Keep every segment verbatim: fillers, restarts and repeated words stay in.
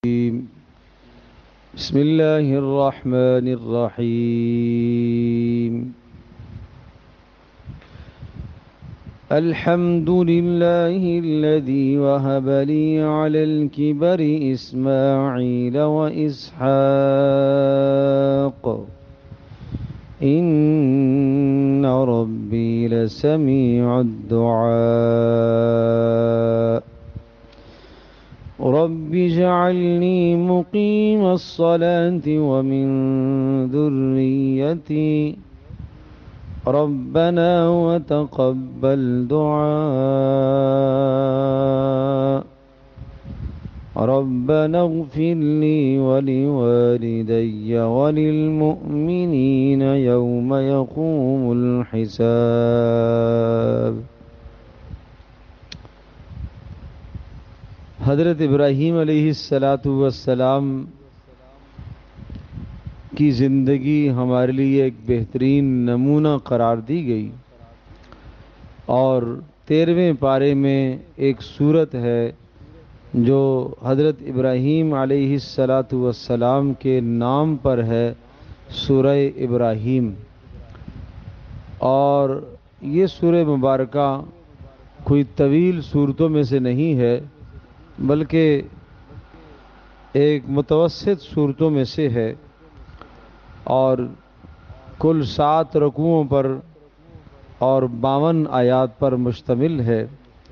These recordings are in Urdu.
بسم الله الرحمن الرحيم. الحمد لله الذي وهب لي على الكبر إسماعيل وإسحاق إن ربي لسميع الدعاء. رب اجعلني مقيم الصلاة ومن ذريتي ربنا وتقبل دعاء. ربنا اغفر لي ولوالدي وللمؤمنين يوم يقوم الحساب. حضرت ابراہیم علیہ الصلاۃ والسلام کی زندگی ہمارے لیے ایک بہترین نمونہ قرار دی گئی، اور تیرہویں پارے میں ایک سورت ہے جو حضرت ابراہیم علیہ الصلاۃ والسلام کے نام پر ہے، سورہ ابراہیم. اور یہ سورہ مبارکہ کوئی طویل سورتوں میں سے نہیں ہے، بلکہ ایک متوسط صورتوں میں سے ہے، اور کل سات رکوعوں پر اور باون آیات پر مشتمل ہے.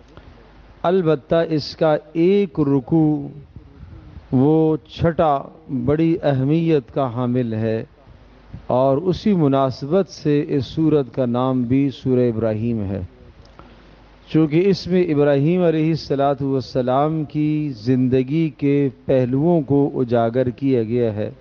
البتہ اس کا ایک رکوع وہ چھٹا بڑی اہمیت کا حامل ہے، اور اسی مناسبت سے اس سورت کا نام بھی سورہ ابراہیم ہے، چونکہ اس میں ابراہیم علیہ الصلاۃ والسلام کی زندگی کے پہلوؤں کو اجاگر کیا گیا ہے.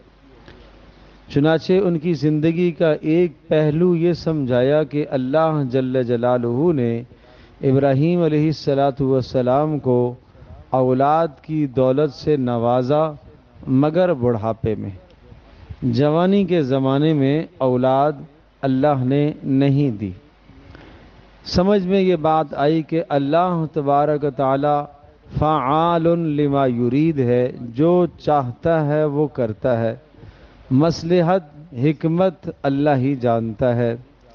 چنانچہ ان کی زندگی کا ایک پہلو یہ سمجھایا کہ اللہ جل جلالہ نے ابراہیم علیہ الصلاۃ والسلام کو اولاد کی دولت سے نوازا، مگر بڑھاپے میں، جوانی کے زمانے میں اولاد اللہ نے نہیں دی. سمجھ میں یہ بات آئی کہ اللہ تبارک تعالی فعال لما یرید ہے، جو چاہتا ہے وہ کرتا ہے، مصلحت حکمت اللہ ہی جانتا ہے.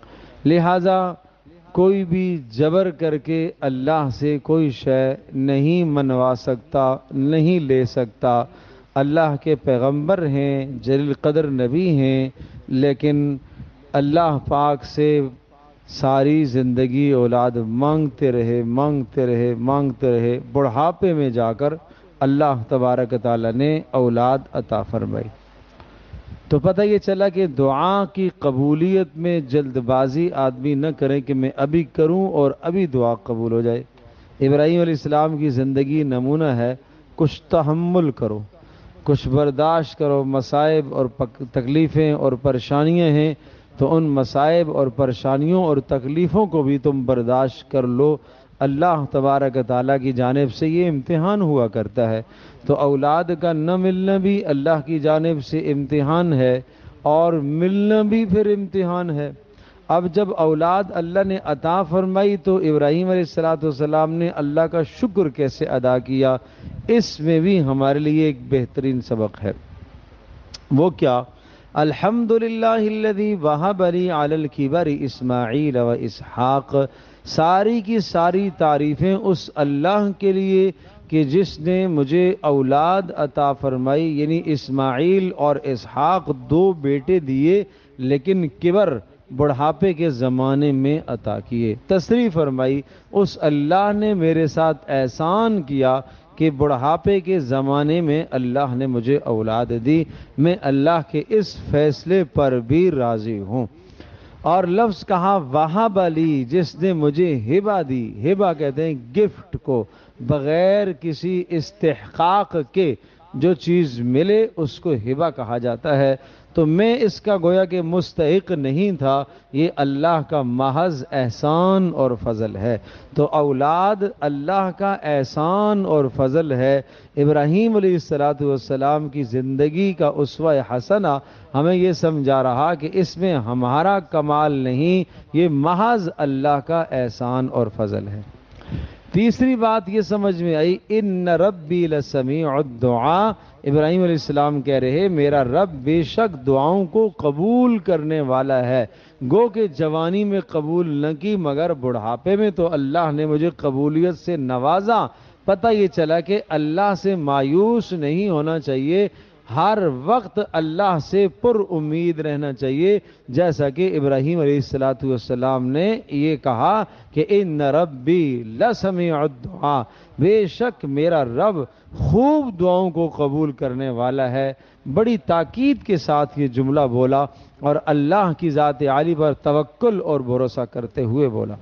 لہذا کوئی بھی جبر کر کے اللہ سے کوئی شے نہیں منوا سکتا، نہیں لے سکتا. اللہ کے پیغمبر ہیں، جلیل قدر نبی ہیں، لیکن اللہ پاک سے ساری زندگی اولاد مانگتے رہے مانگتے رہے مانگتے رہے بڑھاپے میں جا کر اللہ تبارک تعالی نے اولاد عطا فرمائی. تو پتہ یہ چلا کہ دعا کی قبولیت میں جلد بازی آدمی نہ کرے کہ میں ابھی کروں اور ابھی دعا قبول ہو جائے. ابراہیم علیہ السلام کی زندگی نمونہ ہے. کچھ تحمل کرو، کچھ برداشت کرو. مصائب اور تکلیفیں اور پریشانیاں ہیں تو ان مصائب اور پریشانیوں اور تکلیفوں کو بھی تم برداشت کر لو. اللہ تبارک تعالیٰ کی جانب سے یہ امتحان ہوا کرتا ہے. تو اولاد کا نہ ملنا بھی اللہ کی جانب سے امتحان ہے، اور ملنا بھی پھر امتحان ہے. اب جب اولاد اللہ نے عطا فرمائی تو ابراہیم علیہ الصلاۃ والسلام نے اللہ کا شکر کیسے ادا کیا، اس میں بھی ہمارے لیے ایک بہترین سبق ہے. وہ کیا؟ الحمدللہ الذی وہب لی علی الکبر اسماعیل و اسحاق. ساری کی ساری تعریفیں اس اللہ کے لیے کہ جس نے مجھے اولاد عطا فرمائی، یعنی اسماعیل اور اسحاق دو بیٹے دیے، لیکن کبر بڑھاپے کے زمانے میں عطا کیے. تصریح فرمائی اس اللہ نے میرے ساتھ احسان کیا کہ بڑھاپے کے زمانے میں اللہ نے مجھے اولاد دی. میں اللہ کے اس فیصلے پر بھی راضی ہوں. اور لفظ کہا وہب لی، جس نے مجھے ہبہ دی. ہبہ کہتے ہیں گفٹ کو، بغیر کسی استحقاق کے جو چیز ملے اس کو ہبہ کہا جاتا ہے. تو میں اس کا گویا کہ مستحق نہیں تھا، یہ اللہ کا محض احسان اور فضل ہے. تو اولاد اللہ کا احسان اور فضل ہے. ابراہیم علیہ الصلاۃ والسلام کی زندگی کا اسوہ حسنہ ہمیں یہ سمجھا رہا کہ اس میں ہمارا کمال نہیں، یہ محض اللہ کا احسان اور فضل ہے. تیسری بات یہ سمجھ میں آئی ان ربی لسمیع الدعاء، ابراہیم علیہ السلام کہہ رہے میرا رب بے شک دعاؤں کو قبول کرنے والا ہے، گو کہ جوانی میں قبول نہ کی مگر بڑھاپے میں تو اللہ نے مجھے قبولیت سے نوازا۔ پتہ یہ چلا کہ اللہ سے مایوس نہیں ہونا چاہیے، ہر وقت اللہ سے پر امید رہنا چاہیے، جیسا کہ ابراہیم علیہ الصلوۃ والسلام نے یہ کہا کہ ان ربی لسمیع الدعاء، بے شک میرا رب خوب دعاؤں کو قبول کرنے والا ہے۔ بڑی تاکید کے ساتھ یہ جملہ بولا اور اللہ کی ذات عالی پر توکل اور بھروسہ کرتے ہوئے بولا۔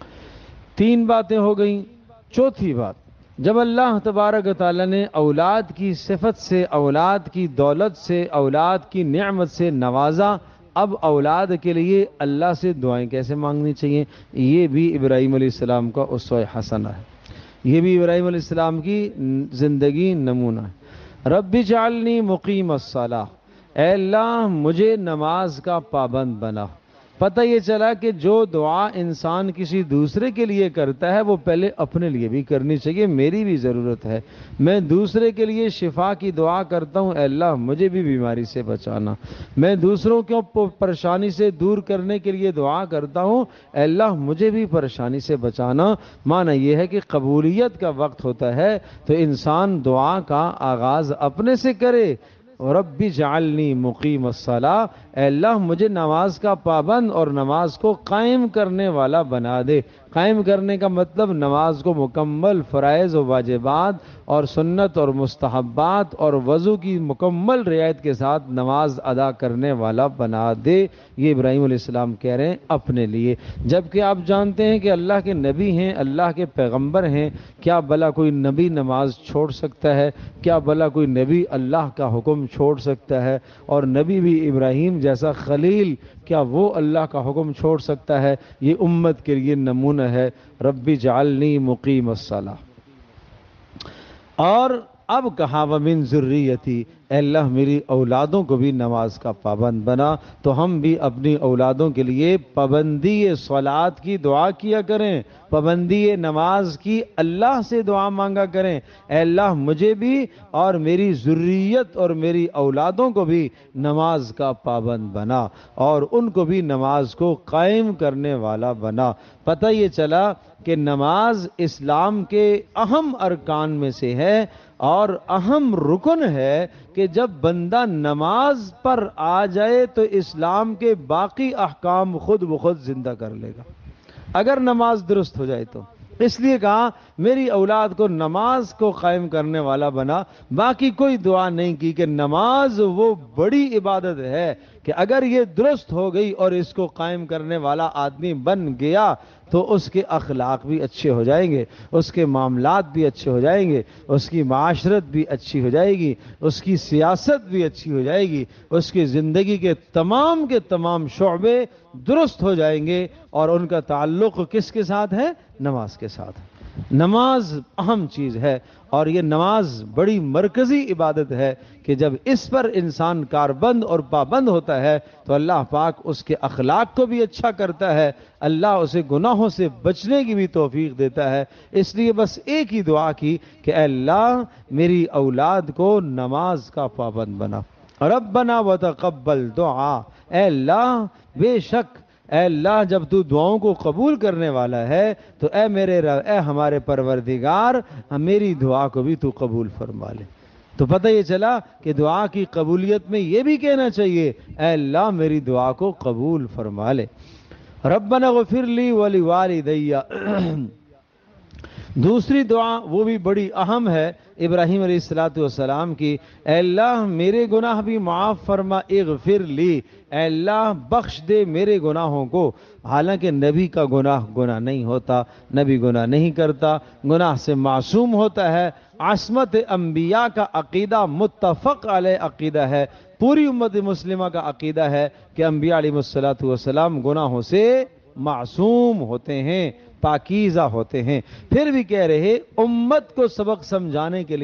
تین باتیں ہو گئیں۔ چوتھی بات، جب اللہ تبارک و تعالیٰ نے اولاد کی صفت سے، اولاد کی دولت سے، اولاد کی نعمت سے نوازا، اب اولاد کے لیے اللہ سے دعائیں کیسے مانگنی چاہیے، یہ بھی ابراہیم علیہ السلام کا اسوہ حسنہ ہے، یہ بھی ابراہیم علیہ السلام کی زندگی نمونہ ہے۔ رب اجعلنی مقیم الصلاۃ، اے اللہ مجھے نماز کا پابند بنا۔ پتہ یہ چلا کہ جو دعا انسان کسی دوسرے کے لیے کرتا ہے وہ پہلے اپنے لیے بھی کرنی چاہیے۔ میری بھی ضرورت ہے، میں دوسرے کے لیے شفا کی دعا کرتا ہوں، اے اللہ مجھے بھی بیماری سے بچانا۔ میں دوسروں کو پریشانی سے دور کرنے کے لیے دعا کرتا ہوں، اے اللہ مجھے بھی پریشانی سے بچانا۔ معنی یہ ہے کہ قبولیت کا وقت ہوتا ہے تو انسان دعا کا آغاز اپنے سے کرے۔ رب اجعلنی مقیم الصلاۃ، اے اللہ مجھے نماز کا پابند اور نماز کو قائم کرنے والا بنا دے۔ قائم کرنے کا مطلب نماز کو مکمل فرائض و واجبات اور سنت اور مستحبات اور وضو کی مکمل رعایت کے ساتھ نماز ادا کرنے والا بنا دے۔ یہ ابراہیم علیہ السلام کہہ رہے ہیں اپنے لیے، جبکہ آپ جانتے ہیں کہ اللہ کے نبی ہیں، اللہ کے پیغمبر ہیں، کیا بھلا کوئی نبی نماز چھوڑ سکتا ہے؟ کیا بھلا کوئی نبی اللہ کا حکم چھوڑ سکتا ہے؟ اور نبی بھی ابراہیم جیسا خلیل، کیا وہ اللہ کا حکم چھوڑ سکتا ہے؟ یہ امت کے لیے نمونہ ہے۔ رب اجعلنی مقیم الصلاۃ۔ اور اب کہا ومن ذریتی، اے اللہ میری اولادوں کو بھی نماز کا پابند بنا۔ تو ہم بھی اپنی اولادوں کے لیے پابندی صلاۃ کی دعا کیا کریں، پابندی نماز کی اللہ سے دعا مانگا کریں، اے اللہ مجھے بھی اور میری ذریت اور میری اولادوں کو بھی نماز کا پابند بنا اور ان کو بھی نماز کو قائم کرنے والا بنا۔ پتہ یہ چلا کہ نماز اسلام کے اہم ارکان میں سے ہے اور اہم رکن ہے کہ جب بندہ نماز پر آ جائے تو اسلام کے باقی احکام خود بخود زندہ کر لے گا، اگر نماز درست ہو جائے تو۔ اس لیے کہا میری اولاد کو نماز کو قائم کرنے والا بنا، باقی کوئی دعا نہیں کی کہ نماز وہ بڑی عبادت ہے کہ اگر یہ درست ہو گئی اور اس کو قائم کرنے والا آدمی بن گیا تو اس کے اخلاق بھی اچھے ہو جائیں گے، اس کے معاملات بھی اچھے ہو جائیں گے، اس کی معاشرت بھی اچھی ہو جائے گی، اس کی سیاست بھی اچھی ہو جائے گی، اس کی زندگی کے تمام کے تمام شعبے درست ہو جائیں گے اور ان کا تعلق کس کے ساتھ ہے؟ نماز کے ساتھ۔ نماز اہم چیز ہے اور یہ نماز بڑی مرکزی عبادت ہے کہ جب اس پر انسان کاربند اور پابند ہوتا ہے تو اللہ پاک اس کے اخلاق کو بھی اچھا کرتا ہے، اللہ اسے گناہوں سے بچنے کی بھی توفیق دیتا ہے۔ اس لیے بس ایک ہی دعا کی کہ اے اللہ میری اولاد کو نماز کا پابند بنا۔ ربنا وتقبل دعا، اے اللہ بے شک اے اللہ جب تو دعاؤں کو قبول کرنے والا ہے تو اے میرے رب، اے ہمارے پروردگار میری دعا کو بھی تو قبول فرما لے۔ تو پتہ یہ چلا کہ دعا کی قبولیت میں یہ بھی کہنا چاہیے اے اللہ میری دعا کو قبول فرما لے۔ ربنا اغفر لی ولوالدی، دوسری دعا وہ بھی بڑی اہم ہے ابراہیم علیہ الصلوۃ والسلام کی، اے اللہ میرے گناہ بھی معاف فرما، اغفر لی، اے اللہ بخش دے میرے گناہوں کو۔ حالانکہ نبی کا گناہ گناہ نہیں ہوتا، نبی گناہ نہیں کرتا، گناہ سے معصوم ہوتا ہے۔ عصمت انبیاء کا عقیدہ متفق علیہ عقیدہ ہے، پوری امت مسلمہ کا عقیدہ ہے کہ انبیاء علیہ الصلوۃ والسلام گناہوں سے معصوم ہوتے ہیں، پاکیزہ ہوتے ہیں۔ پھر بھی کہہ رہے امت کو سبق سمجھانے کے لیے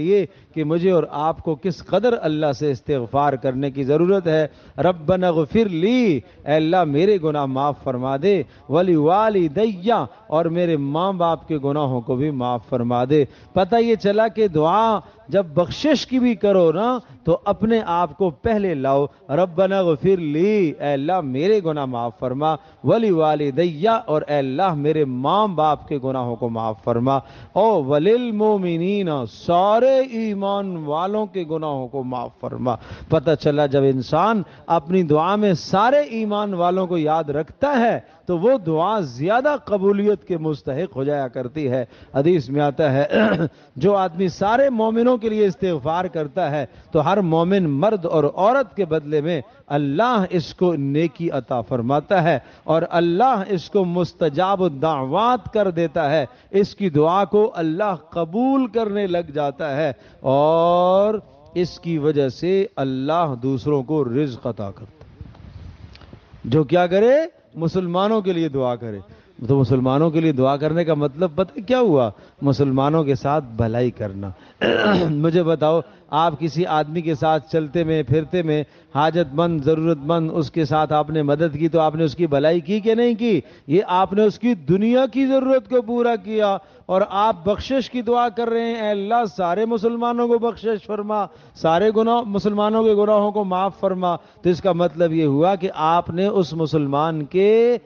کہ مجھے اور آپ کو کس قدر اللہ سے استغفار کرنے کی ضرورت ہے۔ ربنا اغفر لی، اے اللہ میرے گناہ معاف فرما دے، ولی والدی، اور میرے ماں باپ کے گناہوں کو بھی معاف فرما دے۔ پتہ یہ چلا کہ دعا جب بخشش کی بھی کرو نا تو اپنے آپ کو پہلے لاؤ، ربنا اغفر لی، اے اللہ میرے گناہ معاف فرما، ولی والدی، اور اے اللہ میرے ماں باپ کے گناہوں کو معاف فرما، او وللمومنین، سارے ایمان والوں کے گناہوں کو معاف فرما۔ پتہ چلا جب انسان اپنی دعا میں سارے ایمان والوں کو یاد رکھتا ہے تو وہ دعا زیادہ قبولیت کے مستحق ہو جایا کرتی ہے۔ حدیث میں آتا ہے جو آدمی سارے مومنوں کے لیے استغفار کرتا ہے تو ہر مومن مرد اور عورت کے بدلے میں اللہ اس کو نیکی عطا فرماتا ہے اور اللہ اس کو مستجاب الدعوات کر دیتا ہے، اس کی دعا کو اللہ قبول کرنے لگ جاتا ہے اور اس کی وجہ سے اللہ دوسروں کو رزق عطا کرتا ہے۔ جو کیا کرے؟ مسلمانوں کے لیے دعا کرے۔ تو مسلمانوں کے لیے دعا کرنے کا مطلب پتہ کیا ہوا؟ مسلمانوں کے ساتھ بھلائی کرنا۔ مجھے بتاؤ، آپ کسی آدمی کے ساتھ چلتے میں پھرتے میں حاجت مند ضرورت مند اس کے ساتھ آپ نے مدد کی تو آپ نے اس کی بھلائی کی کہ نہیں کی؟ یہ آپ نے اس کی دنیا کی ضرورت کو پورا کیا اور آپ بخشش کی دعا کر رہے ہیں، اے اللہ سارے مسلمانوں کو بخشش فرما، سارے گناہ مسلمانوں کے گناہوں کو معاف فرما۔ تو اس کا مطلب یہ ہوا کہ آپ نے اس مسلمان کے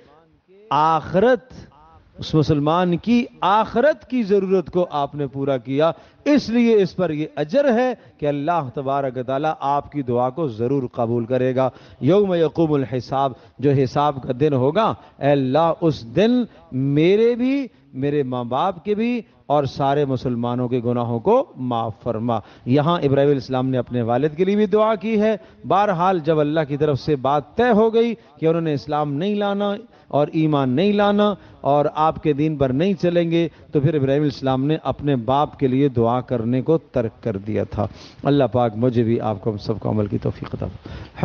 آخرت اس مسلمان کی آخرت کی ضرورت کو آپ نے پورا کیا، اس لیے اس پر یہ اجر ہے کہ اللہ تبارک و تعالیٰ آپ کی دعا کو ضرور قبول کرے گا۔ یوم یقوم الحساب، جو حساب کا دن ہوگا، اے اللہ اس دن میرے بھی، میرے ماں باپ کے بھی اور سارے مسلمانوں کے گناہوں کو معاف فرما۔ یہاں ابراہیم علیہ السلام نے اپنے والد کے لیے بھی دعا کی ہے۔ بہرحال جب اللہ کی طرف سے بات طے ہو گئی کہ انہوں نے اسلام نہیں لانا اور ایمان نہیں لانا اور آپ کے دین پر نہیں چلیں گے تو پھر ابراہیم علیہ السلام نے اپنے باپ کے لیے دعا کرنے کو ترک کر دیا تھا۔ اللہ پاک مجھے بھی آپ کو ہم سب کو عمل کی توفیق عطا فرمائے۔